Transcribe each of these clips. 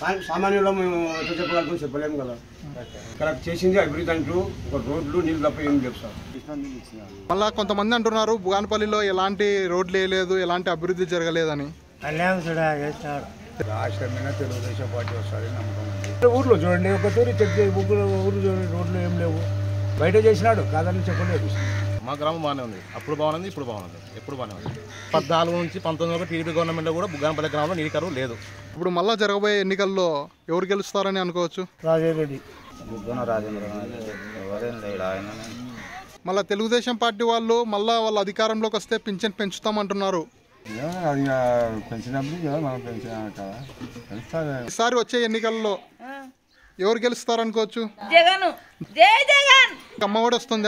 సామాన్యులు మేము ఎట్లా చెప్పగలుగుతాం, చెప్పలేము కదా. ఇక్కడ చేసింది అభివృద్ధి అంటూ ఒక రోడ్లు నీళ్ళు తప్ప ఏం లేవు సార్. మళ్ళా కొంతమంది అంటున్నారు బుగానపల్లిలో ఎలాంటి రోడ్లు వేయలేదు, ఎలాంటి అభివృద్ధి జరగలేదని. రాష్ట్రమైన తెలుగుదేశం పార్టీ వస్తుంది నమ్మకం ఉంది. ఊర్లో చూడండి, ఒక తూరి చెక్ ఊర్లు చూడండి, రోడ్లు ఏం లేవు. బయట చేసినాడు కాదని చెప్పలేదు. మా గ్రామం బాగానే ఉంది, అప్పుడు బాగుంది, ఇప్పుడు బాగుంది, ఎప్పుడు బాగానే ఉంది. 14 నుంచి 19 టీడీపీ గవర్నమెంట్లో కూడా బుగానపల్లి గ్రామంలో నీటి కరువు లేదు. ఇప్పుడు మళ్ళా జరగబోయే ఎన్నికల్లో ఎవరు గెలుస్తారని అనుకోవచ్చు? రాజేరెడ్డి. మళ్ళీ తెలుగుదేశం పార్టీ వాళ్ళు మళ్ళా వాళ్ళ అధికారంలోకి వస్తే పింఛన్ పెంచుతామంటున్నారు. అది పెంచినప్పుడు మనం పెంచినా కదా. ఈసారి వచ్చే ఎన్నికల్లో ఎవరు గెలుస్తారనుకోవచ్చు? జగన్. జై జగన్. అమ్మఒడి వస్తుందా?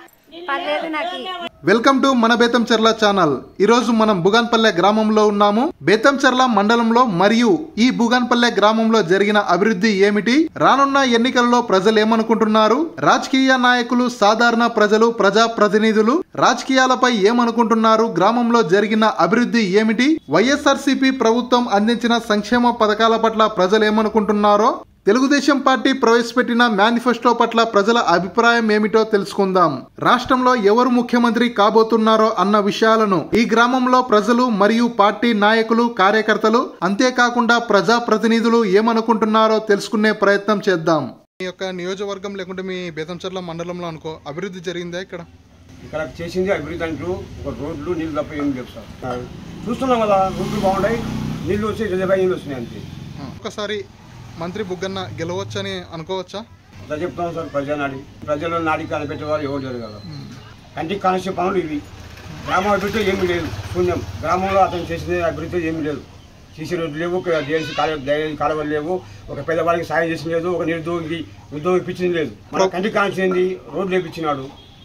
వెల్కమ్ టు మన బేతంచెర్ల ఛానల్. ఈరోజు మనం బుగాన్పల్లె గ్రామంలో ఉన్నాము. బేతంచెర్ల మండలంలో మరియు ఈ బుగాన్పల్లె గ్రామంలో జరిగిన అభివృద్ధి ఏమిటి, రానున్న ఎన్నికల్లో ప్రజలు ఏమనుకుంటున్నారు, రాజకీయ నాయకులు, సాధారణ ప్రజలు, ప్రజా ప్రతినిధులు రాజకీయాలపై ఏమనుకుంటున్నారు, గ్రామంలో జరిగిన అభివృద్ధి ఏమిటి, వైఎస్ఆర్సీపీ ప్రభుత్వం అందించిన సంక్షేమ పథకాల పట్ల ప్రజలు ఏమనుకుంటున్నారో, తెలుగుదేశం పార్టీ ప్రవేశపెట్టిన మేనిఫెస్టో పట్ల ప్రజల అభిప్రాయం ఏమిటో తెలుసుకుందాం. రాష్ట్రంలో ఎవరు ముఖ్యమంత్రి కాబోతున్నారో అన్న విషయాలను ఈ గ్రామంలో ప్రజలు మరియు పార్టీ నాయకులు, కార్యకర్తలు, అంతేకాకుండా ప్రజా ప్రతినిధులు ఏమనుకుంటున్నారో తెలుసుకునే ప్రయత్నం చేద్దాం. మీ యొక్క నియోజకవర్గం లేకుంటే మీ బేతంచెర్ల మండలంలో అనుకో అభివృద్ధి జరిగిందా? ఇక్కడ చేసింది అభివృద్ధి అంటూ ఒక రోడ్లు నీళ్ళు తప్ప ఏం లేవు సార్. చూస్తున్నాం కదా, రోడ్లు బాగున్నాయి, నీళ్ళు వచ్చి 25 నీళ్ళు వస్తున్నాయి అంతే. ఒకసారి మంత్రి బుగ్గన్న గెలవచ్చని అనుకోవచ్చా? అట్లా చెప్తాం సార్. ప్రజలు నాడి కనిపెట్టేవారు ఎవరు లేరు కదా. కంటికి కానిచ్చే పనులు ఇవి. గ్రామం అభివృద్ధి ఏమీ లేదు, శూన్యం. గ్రామంలో అతను చేసిన అభివృద్ధి ఏమీ లేదు. సీసీ రోడ్లు లేవు, జేఎన్సీ కాలువలు లేవు, ఒక పేదవాడికి సాయం చేసిన లేదు, ఒక నిరుద్యోగికి ఉద్యోగం ఇప్పించింది లేదు. మన కంటికి కానిచ్చింది రోడ్లు వేయించినాడు,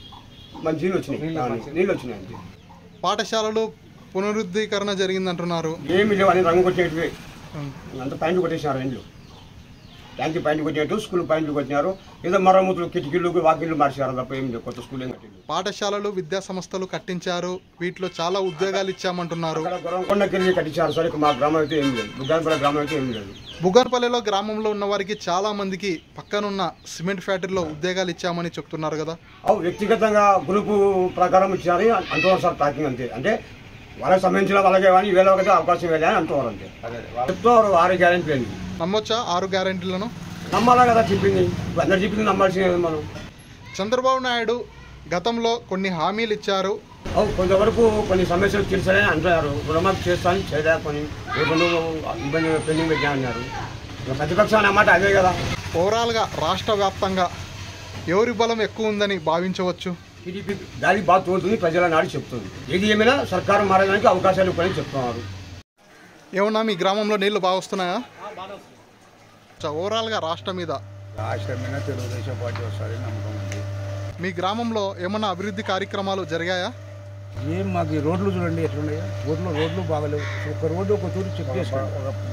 మంచి నీళ్ళు వచ్చినాయి అంతే. పాఠశాలలు పునరుద్ధీకరణ జరిగిందంటున్నారు. ఏమీ లేవు, అని రంగు కొట్టేటివే. అంత పాయింట్లు కొట్టేసినారు. ఇంట్లో ట్యాంకి పాయింట్లు కొట్టినట్టు స్కూల్ పాయింట్లు కొట్టినారు. ఏదో మరమ్మతులు, కిటికీలు, వాకిళ్ళు మార్చారు తప్ప ఏం లేదు. కొత్త స్కూల్ ఏం కట్టింది. పాఠశాలలు, విద్యా సంస్థలు కట్టించారు, వీటిలో చాలా ఉద్యోగాలు ఇచ్చామంటున్నారు. కొండకెళ్ళి కట్టించారు సార్. మా గ్రామం అయితే ఏం లేదు, బుగానపల్లి గ్రామం అయితే ఏం లేదు. బుగానపల్లిలో గ్రామంలో ఉన్న వారికి చాలా మందికి పక్కనున్న సిమెంట్ ఫ్యాక్టరీలో ఉద్యోగాలు ఇచ్చామని చెప్తున్నారు కదా. వ్యక్తిగతంగా గ్రూపు ప్రకారం ఇచ్చారని అంటున్నారు సార్. టాకింగ్ అంతే. అంటే వాళ్ళకి సంబంధించిన వాళ్ళకే కానీ వేరే వాళ్ళకి అవకాశం వేరే అని అంటున్నారు అంతే. చెప్తున్నారు 6 గ్యారెంటీలు అని. నమ్మొచ్చా 6 గ్యారెంటీలను? నమ్మాలా కదా, చెప్పింది అందరు చెప్పింది నమ్మాల్సింది మనం. చంద్రబాబు నాయుడు గతంలో కొన్ని హామీలు ఇచ్చారు. కొంతవరకు కొన్ని సమస్యలు తీర్చాలని అంటున్నారు. రుణమాఫీ చేస్తానని చేయలేకపోయి రెండు ఇబ్బంది పెండింగ్ పెట్టా అన్నారు. ప్రతిపక్షం అన్నమాట అదే కదా. ఓవరాల్గా రాష్ట్ర వ్యాప్తంగా ఎవరి బలం ఎక్కువ ఉందని భావించవచ్చు? టీడీపీ గాలి బాగా తోలుతుంది, ప్రజల నాడు చెప్తుంది. ఏది ఏమైనా సర్కారు మారడానికి అవకాశాలు ఇవ్వని చెప్తున్నారు. ఏమన్నా మీ గ్రామంలో నీళ్లు బాగా వస్తున్నాయా? ఓవరాల్గా రాష్ట్రం మీద తెలుగుదేశం పార్టీ వస్తుంది నమ్మకం ఉంది. మీ గ్రామంలో ఏమన్నా అభివృద్ధి కార్యక్రమాలు జరిగాయా? ఏం మాకు రోడ్లు చూడండి ఎట్లున్నాయా. రోడ్లు బాగలేవు. ఒక రోడ్డు ఒక తూరి చెక్ చేసుకోండి.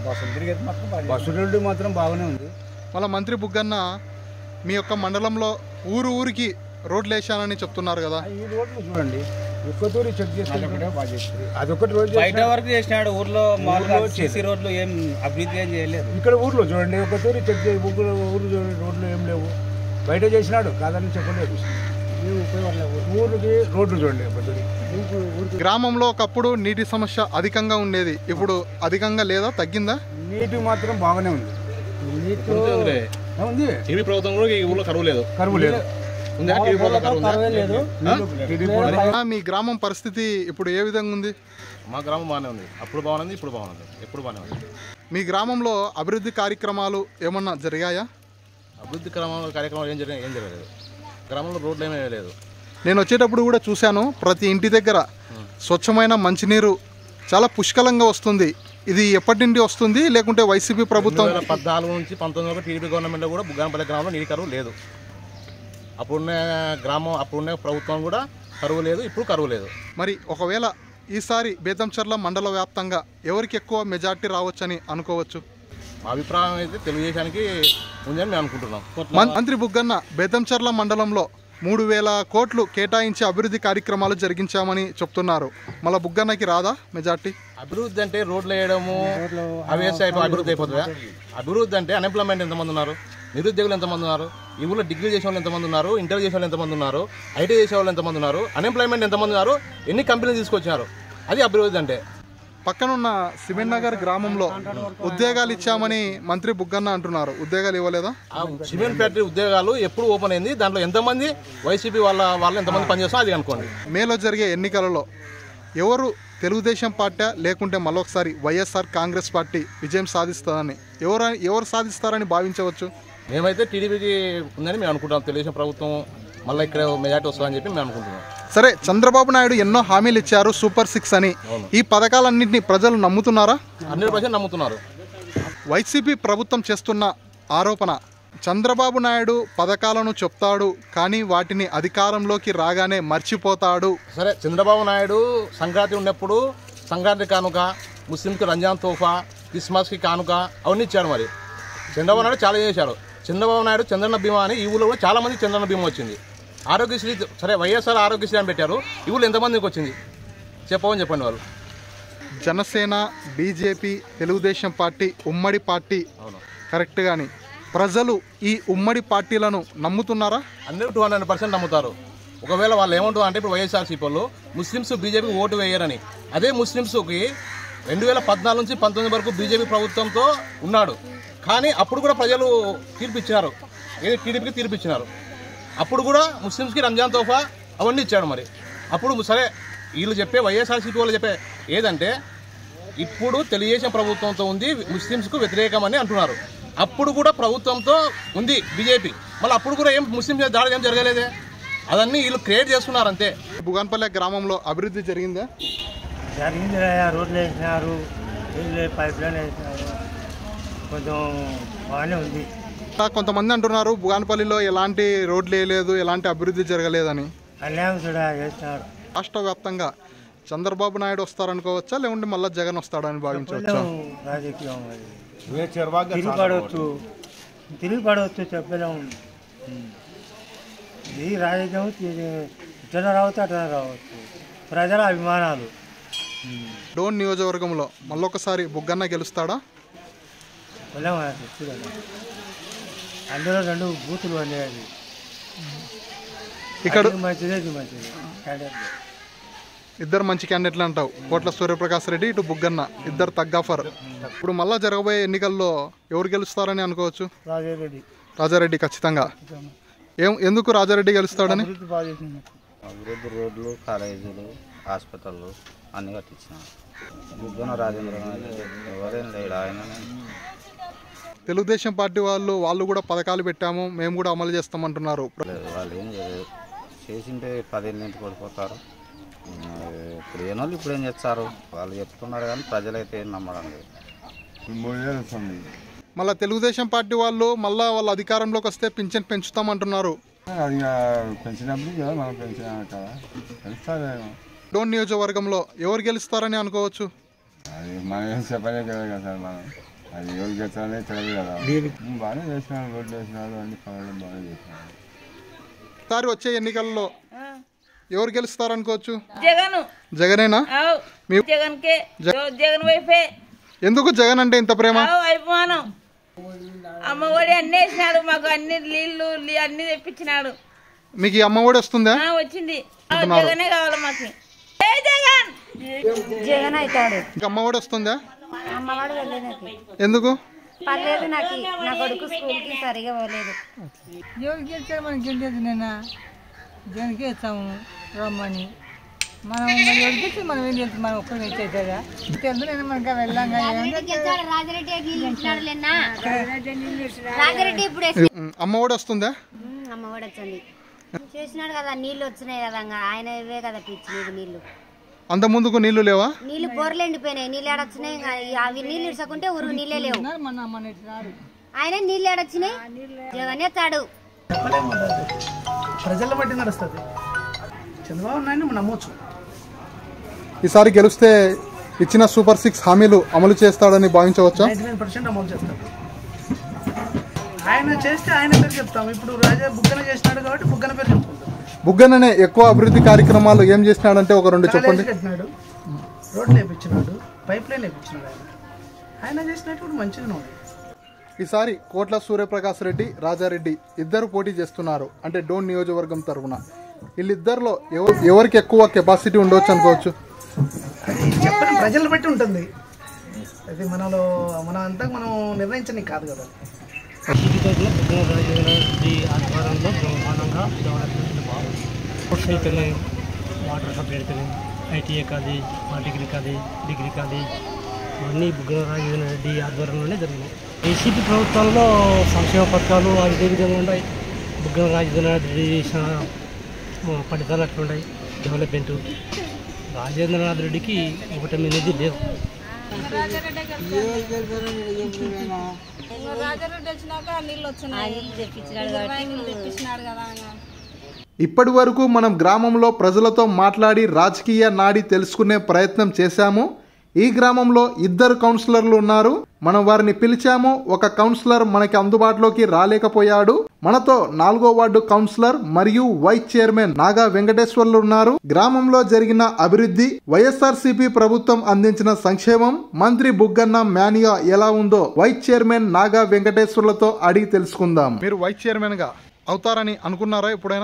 బస్సు రోడ్డు మాత్రం బాగానే ఉంది. మళ్ళీ మంత్రి బుగ్గన్న మీ యొక్క మండలంలో ఊరికి రోడ్లు వేసానని చెప్తున్నారు కదా. ఈ రోడ్లు చూడండి, ఒక్క తూరి చెక్ చేసుకోండి. అదొకటి రోడ్డు బయట వరకు చేసినాడు. ఊర్లో సీసీ రోడ్లు ఏం అభివృద్ధి ఏం చేయలేదు. ఇక్కడ ఊర్లో చూడండి, ఒక తూరి చెక్ ఊరు చూడండి, రోడ్లు ఏం లేవు. బయట చేసినాడు కాదని చెప్పలేదు. ఊరికి రోడ్లు చూడండి. గ్రామంలో ఒకప్పుడు నీటి సమస్య అధికంగా ఉండేది, ఇప్పుడు అధికంగా లేదా, తగ్గిందా? నీటి మాత్రం బాగానే ఉంది. టీడీపీ ప్రభుత్వం కూడా ఈ ఊళ్ళో కరువు లేదు. మీ గ్రామం పరిస్థితి ఇప్పుడు ఏ విధంగా ఉంది? మా గ్రామం బాగానే ఉంది, అప్పుడు బాగుంది, ఇప్పుడు బాగుంది, ఎప్పుడు బాగానే ఉంది. మీ గ్రామంలో అభివృద్ధి కార్యక్రమాలు ఏమన్నా జరిగాయా? అభివృద్ధి కార్యక్రమాలు ఏం జరగలేదు. గ్రామంలో రోడ్లు ఏమీ లేదు. నేను వచ్చేటప్పుడు కూడా చూశాను, ప్రతి ఇంటి దగ్గర స్వచ్ఛమైన మంచినీరు చాలా పుష్కలంగా వస్తుంది. ఇది ఎప్పటి నుండి వస్తుంది, లేకుంటే వైసీపీ ప్రభుత్వం 2014 నుంచి 19 టీడీపీ గవర్నమెంట్లో కూడా బుగానపల్లి గ్రామంలో నీటి కరువు లేదు. అప్పుడున్న ప్రభుత్వం కూడా కరువు లేదు, ఇప్పుడు కరువు లేదు. మరి ఒకవేళ ఈసారి బేతంచెర్ల మండల వ్యాప్తంగా ఎవరికి ఎక్కువ మెజార్టీ రావచ్చని అనుకోవచ్చు? మా అభిప్రాయం అయితే తెలుగుదేశానికి ఉందని మేము అనుకుంటున్నాం. మంత్రి బుగ్గన్న బేతంచెర్ల మండలంలో 3,000 కోట్లు కేటాయించి అభివృద్ధి కార్యక్రమాలు జరిగించామని చెప్తున్నారు. మళ్ళీ బుగ్గన్నకి రాదా మెజార్టీ? అభివృద్ధి అంటే రోడ్లు వేయడము అవి వేస్తే అభివృద్ధి అయిపోతుందా? అభివృద్ధి అంటే అన్ఎంప్లాయ్మెంట్ ఎంతమంది ఉన్నారు, నిరుద్యోగులు ఎంతమంది ఉన్నారు, ఈ ఊళ్ళో డిగ్రీ చేసే వాళ్ళు ఎంతమంది ఉన్నారు, ఇంటర్ చేసే వాళ్ళు ఎంతమంది ఉన్నారు, ఐటీ చేసే వాళ్ళు ఎంతమంది ఉన్నారు, అన్ఎంప్లాయ్మెంట్ ఎంతమంది ఉన్నారు, ఎన్ని కంపెనీలు తీసుకొచ్చారు, అది అభివృద్ధి అంటే. పక్కనున్న సిమెంట్ నగర్ గ్రామంలో ఉద్యోగాలు ఇచ్చామని మంత్రి బుగ్గన్న అంటున్నారు. ఉద్యోగాలు ఇవ్వలేదా? ఆ సిమెంట్ ఫ్యాక్టరీ ఉద్యోగాలు ఎప్పుడు ఓపెన్ అయింది, దాంట్లో ఎంతమంది వైసీపీ వాళ్ళు ఎంతమంది పనిచేస్తారో అది అనుకోండి. మేలో జరిగే ఎన్నికలలో ఎవరు తెలుగుదేశం పార్టీ లేకుంటే మళ్ళొకసారి వైఎస్ఆర్ కాంగ్రెస్ పార్టీ విజయం సాధిస్తుందని ఎవరు సాధిస్తారని భావించవచ్చు? మేమైతే టీడీపీకి ఉందని మేము అనుకుంటాం. తెలుగుదేశం ప్రభుత్వం మళ్ళీ ఇక్కడ మెజార్టీ వస్తుందని చెప్పి మేము అనుకుంటున్నాం. సరే, చంద్రబాబు నాయుడు ఎన్నో హామీలు ఇచ్చారు, సూపర్ 6 అని. ఈ పథకాలన్నింటినీ ప్రజలు నమ్ముతున్నారా? 100% నమ్ముతున్నారు. వైసీపీ ప్రభుత్వం చేస్తున్న ఆరోపణ, చంద్రబాబు నాయుడు పథకాలను చెప్తాడు కానీ వాటిని అధికారంలోకి రాగానే మర్చిపోతాడు. సరే, చంద్రబాబు నాయుడు సంక్రాంతి ఉన్నప్పుడు సంక్రాంతి కానుక, ముస్లింకి రంజాన్ తోఫా, క్రిస్మస్కి కానుక అవన్నీ ఇచ్చాడు. మరి చంద్రబాబు నాయుడు చాలా చేశాడు. చంద్రబాబు నాయుడు చంద్రన్న బీమా అని ఈ ఊళ్ళో కూడా చాలా మంది చంద్రన్న బీమా వచ్చింది. ఆరోగ్యశ్రీ, సరే వైఎస్ఆర్ ఆరోగ్యశ్రీ అని పెట్టారు, ఈ ఊళ్ళో ఎంతమందికి వచ్చింది చెప్పని చెప్పండి. వాళ్ళు జనసేన, బీజేపీ, తెలుగుదేశం పార్టీ ఉమ్మడి పార్టీ కరెక్ట్ గాని ప్రజలు ఈ ఉమ్మడి పార్టీలను నమ్ముతున్నారా? 100% నమ్ముతారు. ఒకవేళ వాళ్ళు ఏమంటారు అంటే ఇప్పుడు వైఎస్ఆర్సీపీ వాళ్ళు ముస్లిమ్స్ బీజేపీకి ఓటు వేయరని, అదే ముస్లిమ్స్కి 2014 నుంచి 19 వరకు బీజేపీ ప్రభుత్వంతో ఉన్నాడు. కానీ అప్పుడు కూడా ప్రజలు తీర్పిచ్చినారు, ఏది టీడీపీకి తీర్పిచ్చినారు. అప్పుడు కూడా ముస్లిమ్స్కి రంజాన్ తోఫా అవన్నీ ఇచ్చాడు. మరి అప్పుడు సరే, వీళ్ళు చెప్పే వైఎస్ఆర్సీపీ వాళ్ళు చెప్పే ఏదంటే ఇప్పుడు తెలుగుదేశం ప్రభుత్వంతో ఉంది, ముస్లిమ్స్కు వ్యతిరేకమని అంటున్నారు. అప్పుడు కూడా ప్రభుత్వంతో ఉంది బీజేపీ, మళ్ళీ అప్పుడు కూడా ఏం ముస్లిం దాడి ఏం జరగలేదే, అదన్నీ వీళ్ళు క్రియేట్ చేస్తున్నారు అంతే. బుగాన్పల్లె గ్రామంలో అభివృద్ధి జరిగిందా? జరిగింది. రోడ్లు వేసినారు, పైప్ లైన్ వేసినారు, కొంచెం బాగానే ఉంది. కొంతమంది అంటున్నారు బుగాన్పల్లిలో ఎలాంటి రోడ్లు వేయలేదు, ఎలాంటి అభివృద్ధి జరగలేదని. అన్యాయం కూడా చేస్తున్నారు. రాష్ట్ర వ్యాప్తంగా చంద్రబాబు నాయుడు వస్తారనుకోవచ్చా, లేకుంటే మళ్ళీ జగన్ వస్తాడని భావించవచ్చా? రాజకీయం తిరిగి పడవచ్చు చెప్పలేము. ఈ రాజకీయం ఇట్లా రావచ్చు, అట్లా రావచ్చు, ప్రజల అభిమానాలు. డోన్ నియోజకవర్గంలో మళ్ళొకసారి బుగ్గన్న గెలుస్తాడా? అందులో 2 బూతులు అనేది ఇక్కడ మంచిది. ఇద్దరు మంచి క్యాండిడేట్లు అంటావు, కోట్ల సూర్యప్రకాష్ రెడ్డి, ఇటు బుగ్గన్న, ఇద్దరు తగ్గాఫర్. ఇప్పుడు మళ్ళా జరగబోయే ఎన్నికల్లో ఎవరు గెలుస్తారని అనుకోవచ్చు? రాజారెడ్డి ఖచ్చితంగా. ఎందుకు రాజారెడ్డి గెలుస్తాడని? అభివృద్ధి రోడ్లు, కాలేజీలు, హాస్పిటళ్ళు అన్నీ కట్టించినారు. బుగ్గన రాజేంద్ర ఎవరేం లేడు, ఆయననే. తెలుగుదేశం పార్టీ వాళ్ళు కూడా పథకాలు పెట్టాము, మేము కూడా అమలు చేస్తామంటున్నారు. వాళ్ళు ఏం చేసింటే 10 ఏళ్ళ నుంచి పడిపోతారు. ఇప్పుడు ఏనోళ్ళు ఇప్పుడు ఏం చేస్తారు, వాళ్ళు చెప్తున్నారు కానీ ప్రజలైతే ఏం నమ్మడం లేదు. మళ్ళీ తెలుగుదేశం పార్టీ వాళ్ళు వాళ్ళ అధికారంలోకి వస్తే పింఛన్ పెంచుతామంటున్నారు. డోన్ నియోజకవర్గంలో ఎవరు గెలుస్తారని అనుకోవచ్చు? మనం చెప్పలేదు కదా సార్, మనం అది ఎవరు గెలుస్తారనే తెలియదు కదా. బాగానే చేసినారు, రోడ్లు వేసినారు, అన్ని పనులు బాగానే చేసినారు. ఈసారి వచ్చే ఎన్నికల్లో ఎవరు గెలుస్తారనుకోవచ్చు? జగనేనా? జగన్ వైఫే. ఎందుకు జగన్ అంటే ఇంత ప్రేమ? అభిమానం. అమ్మఒడి అన్ని వేసినాడు మాకు, అన్ని నీళ్లు అన్ని తెప్పించినాడు. మీకు ఈ అమ్మఒడి వస్తుందా? వచ్చింది. జగనే కావాలి మాకు. జగన్ అవుతాడు. అమ్మఒడి వస్తుందా? అమ్మవాడు వెళ్ళలేదు. ఎందుకు పర్లేదు, నాకు నా కొడుకు స్కూల్కి సరిగా పోలేదు. ఎవరికి గెలిచారు మనకి తెలియదు. నిన్న జగన్కి ఇస్తాము రమ్మని, మనం ఎవరికి మనం ఏం తెలుసు, మనం ఒక్కరు ఇచ్చేదా తెలుసు. నేను మనకి వెళ్ళాం. అమ్మఒడి వస్తుందా? అమ్మఒడి వచ్చింది, చేసినాడు కదా, నీళ్ళు వచ్చినాయి కదా, ఆయన ఇవే కదా పిచ్చి నీళ్ళు. అంత ముందుకు నీళ్లు లేవా? నీళ్ళు బోర్లు ఎండిపోయినాయి, నీళ్ళు ఏడొచ్చినాయి. అవి నీళ్ళు ఇచ్చకుంటే ఊరు నీళ్ళే లేవు. ఆయన నీళ్ళు ఏడొచ్చినాయి, జగన్ ఎత్తాడు. ప్రజల బట్టి నడుస్తుంది. చంద్రబాబు నాయుడు నమ్మొచ్చు. ఈసారి గెలిస్తే ఇచ్చిన సూపర్ 6 హామీలు అమలు చేస్తాడని భావించవచ్చా? 99% అమలు చేస్తాడు. ఆయన చేస్తే ఆయన పేరు చెప్తాం. ఇప్పుడు రాజా బుగ్గన చేసినాడు కాబట్టి బుగ్గన పేరు చెప్పుకుంటాం. బుగ్గననే ఎక్కువ అభివృద్ధి కార్యక్రమాలు ఏం చేసినాడంటే ఒక రెండు చెప్పండి. కట్టినాడు, రోడ్లు వేయించినాడు, పైప్ లైన్ వేయించినాడు. ఆయన చేసినట్టు కూడా మంచిగా ఉంది. ఈసారి కోట్ల సూర్యప్రకాష్ రెడ్డి, రాజారెడ్డి ఇద్దరు పోటీ చేస్తున్నారు. అంటే డోన్ నియోజకవర్గం తరఫున వీళ్ళిద్దరిలో ఎవరికి ఎక్కువ కెపాసిటీ ఉండవచ్చు అనుకోవచ్చు? అది చెప్పని ప్రజలు బట్టి ఉంటుంది. అది మనలో అంతా మనం నిర్ణయించని కాదు కదా. ఆధ్వర్యంలో బ్రహ్మాండంగా డెవలప్మెంట్ బాగుంది. అయితే వాటర్ సప్లై అయితే ఐటీఐ కాదు, డిగ్రీ కాదు అన్నీ బుగ్గన రాజేంద్ర రెడ్డి ఆధ్వర్యంలోనే జరిగినాయి. ఏసీపీ ప్రభుత్వంలో సంక్షేమ పథకాలు అదే విధంగా ఉన్నాయి. బుగ్గన రాజేంద్ర రెడ్డి చేసిన ఫలితాలు అట్లున్నాయి. డెవలప్మెంట్ రాజేంద్రనాథ్ రెడ్డికి ఒకటి అనేది లేదు. ఇప్పటి వరకు మనం గ్రామంలో ప్రజలతో మాట్లాడి రాజకీయ నాడి తెలుసుకునే ప్రయత్నం చేశాము. ఈ గ్రామంలో ఇద్దరు కౌన్సిలర్లు ఉన్నారు. మనం వారిని పిలిచాము. ఒక కౌన్సిలర్ మనకి అందుబాటులోకి రాలేకపోయాడు. మనతో 4వ వార్డు కౌన్సిలర్ మరియు వైస్ చైర్మన్ నాగా వెంకటేశ్వర్లు ఉన్నారు. గ్రామంలో జరిగిన అభివృద్ధి, వైఎస్ఆర్సీపీ ప్రభుత్వం అందించిన సంక్షేమం, మంత్రి బుగ్గన్న మేనియా ఎలా ఉందో వైస్ చైర్మన్ నాగా వెంకటేశ్వర్లతో అడిగి తెలుసుకుందాం. మీరు వైస్ చైర్మన్ గా అవుతారని అనుకున్నారా ఎప్పుడైనా?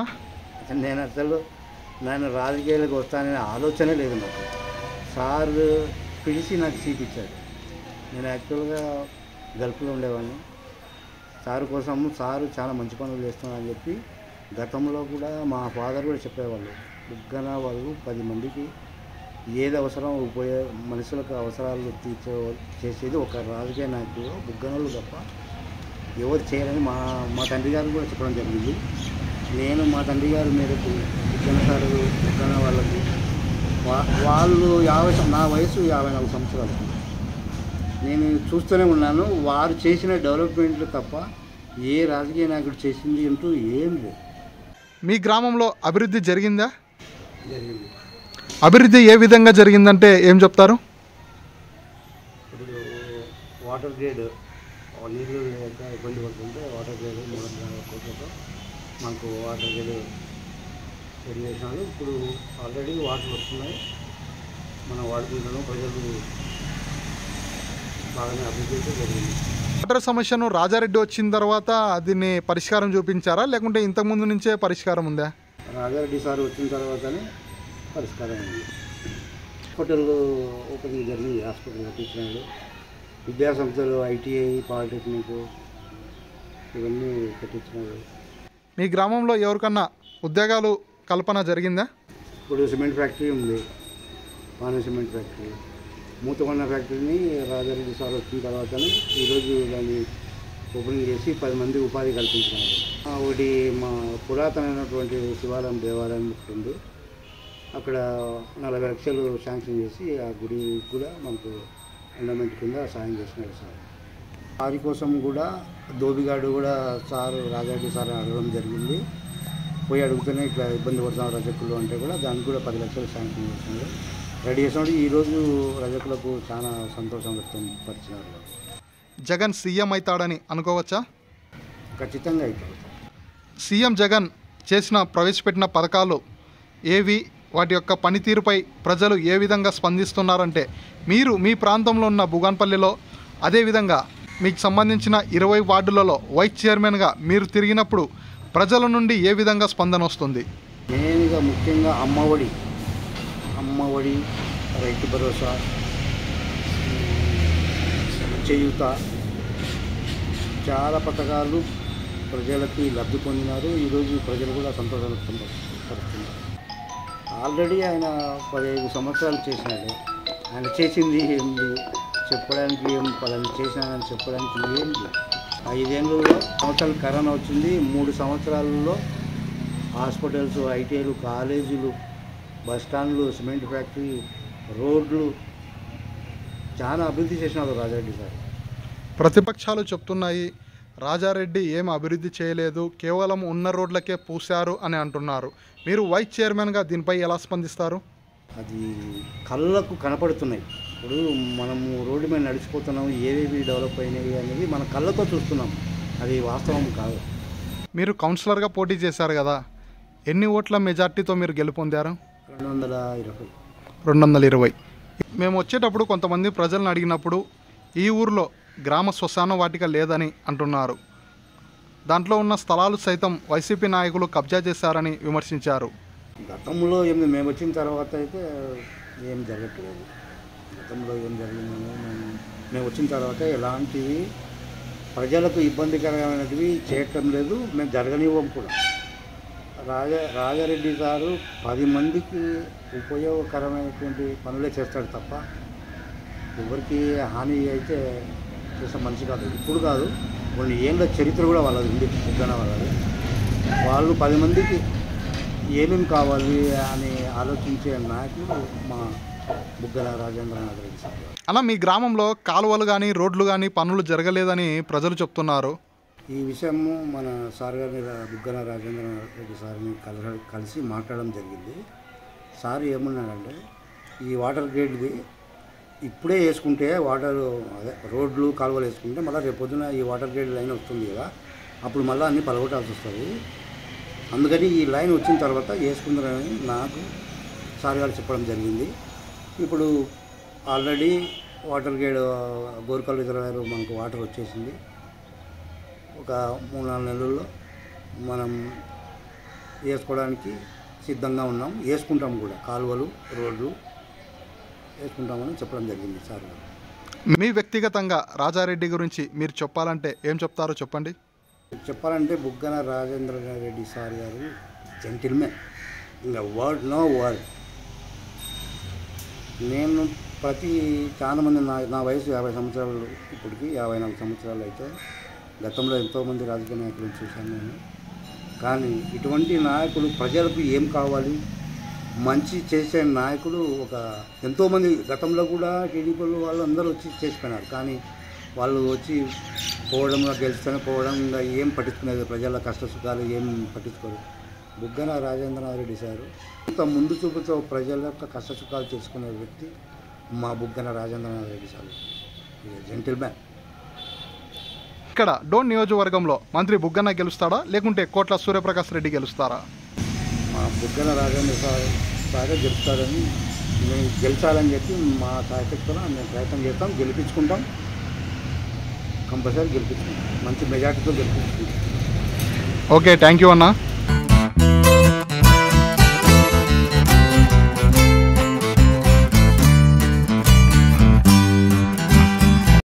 నేను రాజకీయాలకు వస్తాననే ఆలోచనే లేదు నాకు. సార్ పిలిచి నాకు సీట్ ఇచ్చాడు. నేను యాక్చువల్గా గల్ఫ్లో ఉండేవాడిని. సారు కోసం సారు చాలా మంచి పనులు చేస్తున్నారని చెప్పి గతంలో కూడా మా ఫాదర్ కూడా చెప్పేవాళ్ళు. బుగ్గన వాళ్ళు 10 మందికి ఏది అవసరం మనుషులకు అవసరాలు చేసేది ఒక రాజకీయ నాయకులు బుగ్గనలు తప్ప ఎవరు చేయరని మా తండ్రి గారు కూడా చెప్పడం జరిగింది. నేను మా తండ్రి గారి మేరకు బుగ్గన సారు బుగ్గన వాళ్ళకి వాళ్ళు నా వయసు 54 సంవత్సరాలు. నేను చూస్తూనే ఉన్నాను. వారు చేసిన డెవలప్మెంట్లు తప్ప ఏ రాజకీయ నాయకుడు చేసింది అంటూ ఏం లేదు. మీ గ్రామంలో అభివృద్ధి జరిగిందా? జరిగింది. అభివృద్ధి ఏ విధంగా జరిగిందంటే ఏం చెప్తారు? ఇప్పుడు వాటర్ గ్రేడ్ నీళ్ళు లేక ఇబ్బంది పడుతుంటే వాటర్ గ్రేడ్ 3 కోట్లతో మాకు వాటర్ గ్రేడ్ రెడీ చేసినాడు. ఇప్పుడు ఆల్రెడీ వాటర్ వస్తున్నాయి, మనం వాడుకుంటున్నాం. ప్రజలు బాగానే అభివృద్ధి జరిగింది. వాటర్ సమస్యను రాజారెడ్డి వచ్చిన తర్వాత దీన్ని పరిష్కారం చూపించారా, లేకుంటే ఇంతకుముందు నుంచే పరిష్కారం ఉందా? రాజారెడ్డి సార్ వచ్చిన తర్వాతనే పరిష్కారం ఉంది. హాస్పిటల్ ఓపెనింగ్ జరిగింది, హాస్పిటల్ కట్టించినాడు. విద్యాసంస్థలు ఐటీఐ, పాలిటెక్నిక్ ఇవన్నీ కట్టించినాడు. మీ గ్రామంలో ఎవరికన్నా ఉద్యోగాలు కల్పన జరిగిందా? ఇప్పుడు సిమెంట్ ఫ్యాక్టరీ ఉంది, పాన సిమెంట్ ఫ్యాక్టరీ. మూతకొండ ఫ్యాక్టరీని రాజారెడ్డి సార్ వచ్చిన తర్వాతనే ఈరోజు దాన్ని ఓపెనింగ్ చేసి 10 మంది ఉపాధి కల్పించినారు. ఒకటి మా పురాతనమైనటువంటి శివాలయం దేవాలయం ఉంది, అక్కడ 40 లక్షలు శాంక్షన్ చేసి ఆ గుడి కూడా మనకు ఎండమెంట్ కింద సాయం చేసినాడు సార్. వారి కోసం కూడా దోబిగాడు కూడా సార్ రాజారెడ్డి సార్ అడగడం జరిగింది. పోయి అడుగుతూనే ఇట్లా ఇబ్బంది పడుతున్నారు రజకులు అంటే కూడా దానికి కూడా 10 లక్షలు శాంక్షన్ చేసినాడు, రెడీ చేసినాడు. ఈరోజు రజకులకు చాలా సంతోషం వ్యక్తం పరిచినారు. జగన్ సీఎం అవుతాడని అనుకోవచ్చా? ఖచ్చితంగా అవుతాడు. సీఎం జగన్ ప్రవేశపెట్టిన పథకాలు ఏవి, వాటి యొక్క పనితీరుపై ప్రజలు ఏ విధంగా స్పందిస్తున్నారంటే, మీరు మీ ప్రాంతంలో ఉన్న భూగాన్పల్లిలో, అదేవిధంగా మీకు సంబంధించిన 20 వార్డులలో వైస్ చైర్మన్గా మీరు తిరిగినప్పుడు ప్రజల నుండి ఏ విధంగా స్పందన వస్తుంది? మెయిన్గా ముఖ్యంగా అమ్మఒడి, రైతు భరోసా, చేయూత, చాలా పథకాలు ప్రజలకి లబ్ధి పొందినారు. ఈరోజు ప్రజలు కూడా సంతోషం వ్యక్తపరుస్తున్నారు. ఆల్రెడీ ఆయన 15 సంవత్సరాలు చేసినాడు. ఆయన చేసింది ఏంటి చెప్పడానికి, పలానా చేసినానని చెప్పడానికి ఏంటి? 5 ఏళ్ళలో సంవత్సరాలు కరోనా వచ్చింది. 3 సంవత్సరాలలో హాస్పిటల్స్, ఐటీఐలు, కాలేజీలు, బస్టాండ్లు, సిమెంట్ ఫ్యాక్టరీ, రోడ్లు చాలా అభివృద్ధి చేసినాడు రాజారెడ్డి సార్. ప్రతిపక్షాలు చెప్తున్నాయి రాజారెడ్డి ఏం అభివృద్ధి చేయలేదు, కేవలం ఉన్న రోడ్లకే పూశారు అని అంటున్నారు. మీరు వైస్ చైర్మన్గా దీనిపై ఎలా స్పందిస్తారు? అది కళ్ళకు కనపడుతున్నాయి. ఇప్పుడు మనము రోడ్డు మీద నడిచిపోతున్నాము, ఏవేవి డెవలప్ అయినాయి అనేది మన కళ్ళతో చూస్తున్నాం. అది వాస్తవం కాదు. మీరు కౌన్సిలర్గా పోటీ చేశారు కదా, ఎన్ని ఓట్ల మెజార్టీతో మీరు గెలుపొందారు? 220. 220. మేము వచ్చేటప్పుడు కొంతమంది ప్రజలను అడిగినప్పుడు ఈ ఊరిలో గ్రామ శ్మశాన వాటిక లేదని అంటున్నారు. దాంట్లో ఉన్న స్థలాలు సైతం వైసీపీ నాయకులు కబ్జా చేశారని విమర్శించారు. గతంలో మేము వచ్చిన తర్వాత అయితే ఏం జరగట్లేదు. గతంలో ఏం జరిగిందని మేము వచ్చిన తర్వాత ఎలాంటివి ప్రజలకు ఇబ్బందికరమైనవి చేయటం లేదు, మేము జరగనివ్వం కూడా. రాజారెడ్డి గారు 10 మందికి ఉపయోగకరమైనటువంటి పనులే చేస్తాడు తప్ప ఎవరికి హాని అయితే చేసే మనిషి కాదు. ఇప్పుడు కాదు, కొన్ని ఏళ్ళ చరిత్ర కూడా వాళ్ళది ఉంది. బుగ్గన వాళ్ళది. వాళ్ళు 10 మందికి ఏమేమి కావాలి అని ఆలోచించే నాయకులు మా బుగ్గన రాజేంద్రనాథ్ రెడ్డి సార్. అలా మీ గ్రామంలో కాలువలు కానీ రోడ్లు కానీ పనులు జరగలేదని ప్రజలు చెప్తున్నారు. ఈ విషయము మన సార్ గారిని బుగ్గన రాజేంద్రనాథ్ రెడ్డి సార్ని కలిసి మాట్లాడడం జరిగింది. సార్ ఏమన్నాడంటే ఈ వాటర్ గేట్ది ఇప్పుడే వేసుకుంటే రోడ్లు కాలువలు వేసుకుంటే మళ్ళీ రేపు పొద్దున ఈ వాటర్ గేట్ లైన్ వస్తుంది కదా, అప్పుడు మళ్ళీ అన్నీ పలగొట్టాల్సి వస్తుంది. అందుకని ఈ లైన్ వచ్చిన తర్వాత వేసుకుందారని నాకు సార్ గారు చెప్పడం జరిగింది. ఇప్పుడు already water gate Gorkal reservoir మనకు వాటర్ వచ్చేసింది. ఒక 3-4 నెలల్లో మనం వేసుకోవడానికి సిద్ధంగా ఉన్నాం. వేసుకుంటాం కూడా, కాలువలు రోడ్లు వేసుకుంటామని చెప్పడం జరిగింది సార్ గారు. మీ వ్యక్తిగతంగా రాజారెడ్డి గురించి మీరు చెప్పాలంటే ఏం చెప్తారో చెప్పండి. చెప్పాలంటే బుగ్గన రాజేంద్ర రెడ్డి సార్ గారు జెంటిల్మెన్, ఇంకా వర్డ్ నో వర్డ్. నేను చాలామంది నా వయసు 50 సంవత్సరాలు, ఇప్పటికి 54 సంవత్సరాలు అయితే గతంలో ఎంతోమంది రాజకీయ నాయకులను చూశాను నేను. కానీ ఇటువంటి నాయకులు ప్రజలకు ఏం కావాలి, మంచి చేసే నాయకులు ఎంతోమంది గతంలో కూడా టీడీపీలు వాళ్ళు అందరూ వచ్చి చేసిపోయినారు. కానీ వాళ్ళు వచ్చి పోవడంలో గెలుస్తూనే పోవడం, ఇంకా ఏం పట్టించుకునేది, ప్రజల కష్ట సుఖాలు ఏం పట్టించుకోరు. బుగ్గన రాజేంద్రనాథ్ రెడ్డి సారు ఇంత ముందు చూపుతో ప్రజల యొక్క కష్ట సుఖాలు తెలుసుకునే వ్యక్తి మా బుగ్గన రాజేంద్రనాథ్ రెడ్డి సార్. జెంటిల్మ్యాన్. ఇక్కడ డోన్ నియోజకవర్గంలో మంత్రి బుగ్గన గెలుస్తాడా లేకుంటే కోట్ల సూర్యప్రకాష్ రెడ్డి గెలుస్తారా? మా బుగ్గన రాజేంద్ర సార్ గెలుస్తారని, మేము గెలిచాలని చెప్పి మా సాయశక్తిలో మేము ప్రయత్నం చేస్తాం. గెలిపించుకుంటాం, కంపల్సరీ గెలిపించుకుంటాం, మంచి మెజార్టీతో గెలిపించుకుంటాం. ఓకే, థ్యాంక్ యూ అన్న.